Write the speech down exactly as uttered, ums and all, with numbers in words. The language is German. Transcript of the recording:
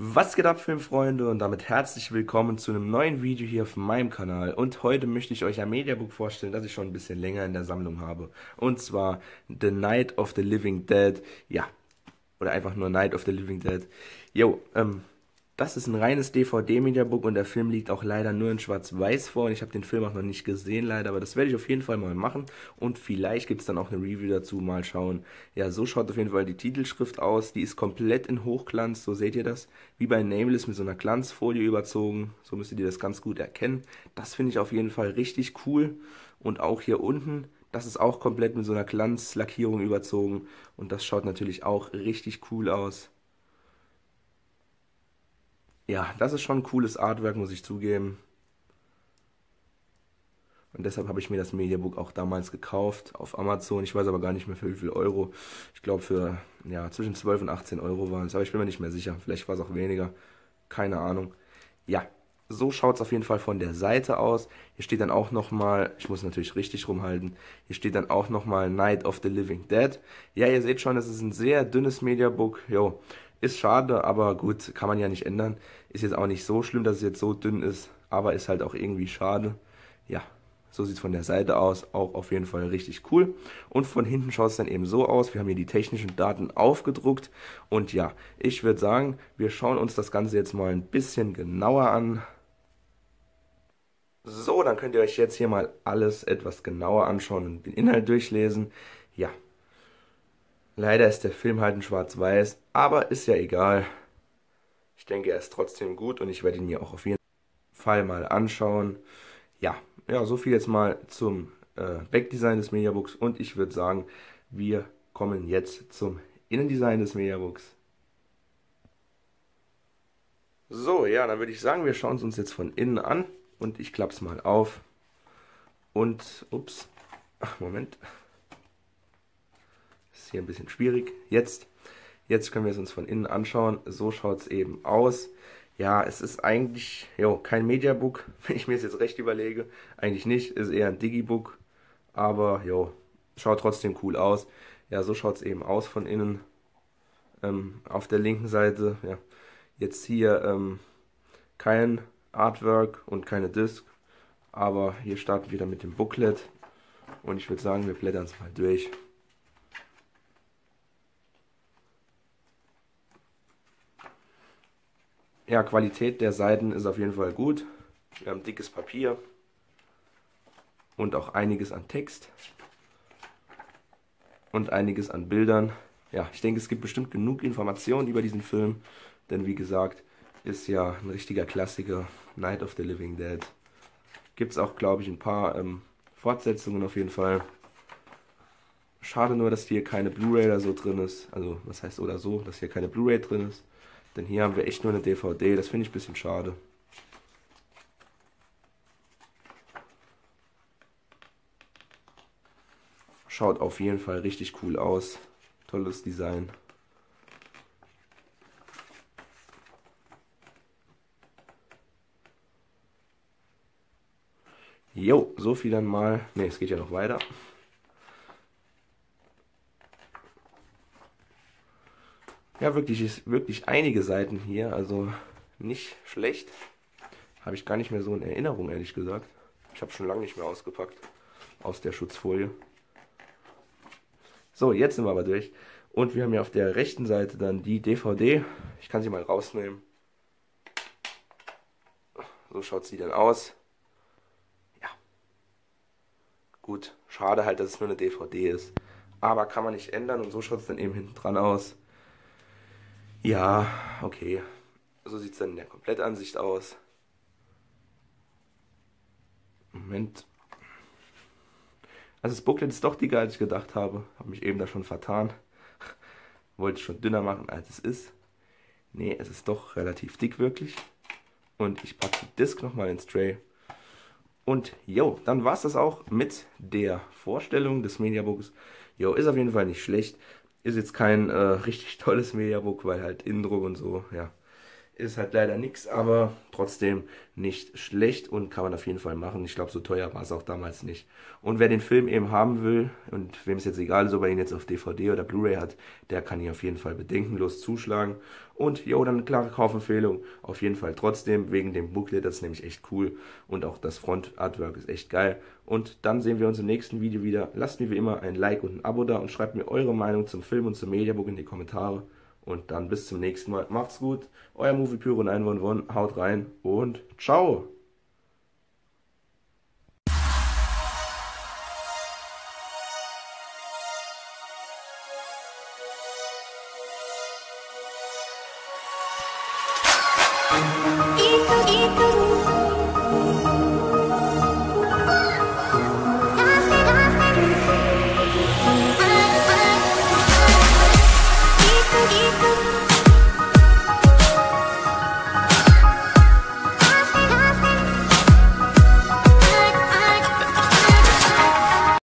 Was geht ab, Filmfreunde, und damit herzlich willkommen zu einem neuen Video hier auf meinem Kanal. Und heute möchte ich euch ein Mediabook vorstellen, das ich schon ein bisschen länger in der Sammlung habe. Und zwar The Night of the Living Dead. Ja, oder einfach nur Night of the Living Dead. Jo, ähm, das ist ein reines D V D-Mediabook und der Film liegt auch leider nur in Schwarz-Weiß vor. Und ich habe den Film auch noch nicht gesehen, leider, aber das werde ich auf jeden Fall mal machen. Und vielleicht gibt es dann auch eine Review dazu, mal schauen. Ja, so schaut auf jeden Fall die Titelschrift aus. Die ist komplett in Hochglanz, so seht ihr das. Wie bei Nameless mit so einer Glanzfolie überzogen. So müsstet ihr das ganz gut erkennen. Das finde ich auf jeden Fall richtig cool. Und auch hier unten, das ist auch komplett mit so einer Glanzlackierung überzogen. Und das schaut natürlich auch richtig cool aus. Ja, das ist schon ein cooles Artwork, muss ich zugeben. Und deshalb habe ich mir das Mediabook auch damals gekauft auf Amazon. Ich weiß aber gar nicht mehr für wie viel Euro. Ich glaube für, ja, zwischen zwölf und achtzehn Euro waren es. Aber ich bin mir nicht mehr sicher. Vielleicht war es auch weniger. Keine Ahnung. Ja, so schaut es auf jeden Fall von der Seite aus. Hier steht dann auch nochmal, ich muss natürlich richtig rumhalten, hier steht dann auch nochmal Night of the Living Dead. Ja, ihr seht schon, es ist ein sehr dünnes Mediabook. Jo, ist schade, aber gut, kann man ja nicht ändern. Ist jetzt auch nicht so schlimm, dass es jetzt so dünn ist, aber ist halt auch irgendwie schade. Ja, so sieht es von der Seite aus, auch auf jeden Fall richtig cool. Und von hinten schaut es dann eben so aus. Wir haben hier die technischen Daten aufgedruckt. Und ja, ich würde sagen, wir schauen uns das Ganze jetzt mal ein bisschen genauer an. So, dann könnt ihr euch jetzt hier mal alles etwas genauer anschauen und den Inhalt durchlesen. Ja, leider ist der Film halt in Schwarz-Weiß, aber ist ja egal. Ich denke, er ist trotzdem gut und ich werde ihn mir auch auf jeden Fall mal anschauen. Ja, ja, so viel jetzt mal zum äh, Backdesign des Mediabooks und ich würde sagen, wir kommen jetzt zum Innendesign des Mediabooks. So, ja, dann würde ich sagen, wir schauen es uns jetzt von innen an und ich klappe es mal auf. Und, ups, ach, Moment. Ist hier ein bisschen schwierig. Jetzt, jetzt können wir es uns von innen anschauen. So schaut es eben aus. Ja, es ist eigentlich jo, kein Mediabook, wenn ich mir es jetzt recht überlege. Eigentlich nicht, ist eher ein Digibook. Aber jo, schaut trotzdem cool aus. Ja, so schaut es eben aus von innen. Ähm, auf der linken Seite, ja, jetzt hier ähm, kein Artwork und keine Disc. Aber hier starten wir dann mit dem Booklet. Und ich würde sagen, wir blättern es mal durch. Ja, Qualität der Seiten ist auf jeden Fall gut. Wir haben dickes Papier und auch einiges an Text und einiges an Bildern. Ja, ich denke, es gibt bestimmt genug Informationen über diesen Film, denn wie gesagt, ist ja ein richtiger Klassiker, Night of the Living Dead. Gibt es auch, glaube ich, ein paar ähm, Fortsetzungen auf jeden Fall. Schade nur, dass hier keine Blu-ray oder so drin ist. Also, was heißt oder so, dass hier keine Blu-ray drin ist. Denn hier haben wir echt nur eine D V D, das finde ich ein bisschen schade. Schaut auf jeden Fall richtig cool aus. Tolles Design. Jo, so viel dann mal. Ne, es geht ja noch weiter. Ja, wirklich, ist wirklich einige Seiten hier, also nicht schlecht. Habe ich gar nicht mehr so in Erinnerung, ehrlich gesagt. Ich habe schon lange nicht mehr ausgepackt aus der Schutzfolie. So, jetzt sind wir aber durch. Und wir haben ja auf der rechten Seite dann die D V D. Ich kann sie mal rausnehmen. So schaut sie dann aus. Ja. Gut, schade halt, dass es nur eine D V D ist. Aber kann man nicht ändern und so schaut es dann eben hinten dran aus. Ja, okay. So sieht es dann in der Komplettansicht aus. Moment. Also das Booklet ist doch dicker, als ich gedacht habe. Habe mich eben da schon vertan. Wollte es schon dünner machen, als es ist. Nee, es ist doch relativ dick wirklich. Und ich packe die Disc nochmal ins Tray. Und jo, dann war es das auch mit der Vorstellung des Mediabooks. Jo, ist auf jeden Fall nicht schlecht. Ist jetzt kein äh, richtig tolles Mediabook, weil halt Innendruck und so, ja, Ist halt leider nichts, aber trotzdem nicht schlecht und kann man auf jeden Fall machen. Ich glaube, so teuer war es auch damals nicht. Und wer den Film eben haben will und wem es jetzt egal ist, ob er ihn jetzt auf D V D oder Blu-ray hat, der kann hier auf jeden Fall bedenkenlos zuschlagen. Und jo, dann eine klare Kaufempfehlung. Auf jeden Fall trotzdem, wegen dem Booklet, das ist nämlich echt cool. Und auch das Front-Artwork ist echt geil. Und dann sehen wir uns im nächsten Video wieder. Lasst mir wie immer ein Like und ein Abo da und schreibt mir eure Meinung zum Film und zum Mediabook in die Kommentare. Und dann bis zum nächsten Mal. Macht's gut. Euer Movie Pyro neun eins eins. Haut rein und ciao. Itu, itu